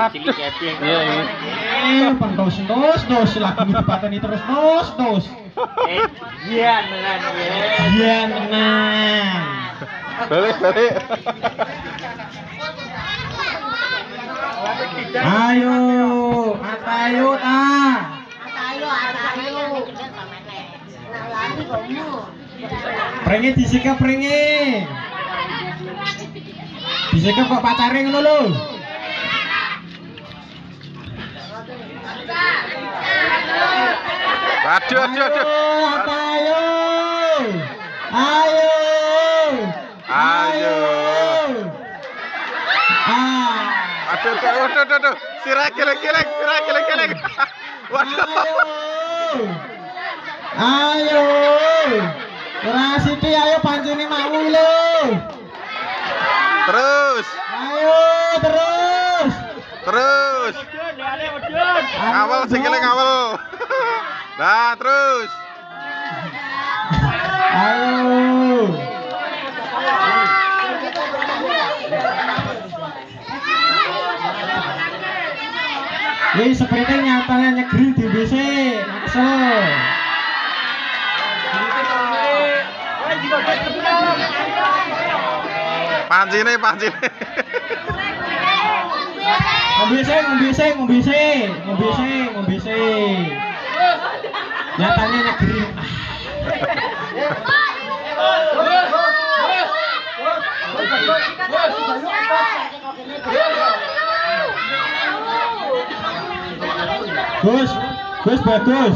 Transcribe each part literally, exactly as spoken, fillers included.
cilik keping. Iya, iya. Eh, bang dos dos dos lagu dipateni terus dos dos. Eh, iya tenan ya. Iya tenang. Balik, balik. Ayo, atayo ta. Atayo, atayo. Nah, lari kamu. Prenge disikap prenge. Disikap kok pacare ngono lho. Aduh, aduh, aduh. Ayo, ayo, Ayo. Ah, Aduh, aduh, aduh, aduh, aduh. Sirah geleng-geleng, sirah geleng-geleng. Waduh. ayo, ora sithik ayo pancene mau lho. Terus, Ayo terus. terus. Ngawal, sikile ngawal. Nah, terus. Ayo. Wih, seperti nyatanya nyegri di B C, maksud. Pancine, pancine. Ngombe sih, ngombe sih, ngombe sih, ngombe sih, ngombe sih. Nyatanya negeri. Gus, Gus bagus.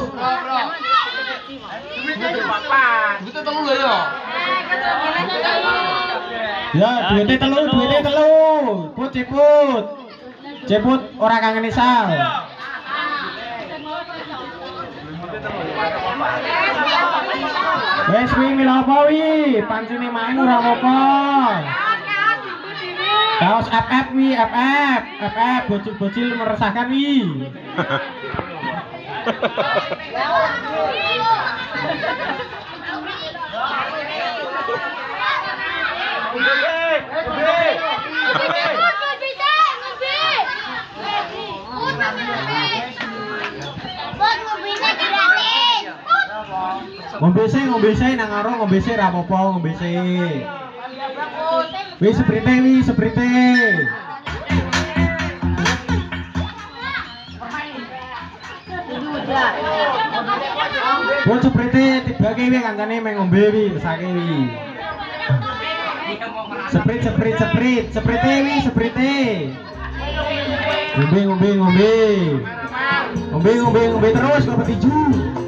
Ya, duitnya telu, duitnya telu. Put, ceput. Ceput orang kangen isal. Wes wi mila apa wi? Pancine mau ora apa-apa. Kaos F F wi, F F, F F bocil-bocil meresahkan wi. Ngombe sih, ngombe sih nang aro ngombe sih ra apa-apa, ngombe sih. Wis seprite wi, seprite. Wong seprite tibake wi kancane meng ngombe wi, mesake wi. Seprit, seprit, seprit, seprite wi, seprite. Ngombe, ngombe, ngombe. Ngombe, ngombe, ngombe terus kok petiju.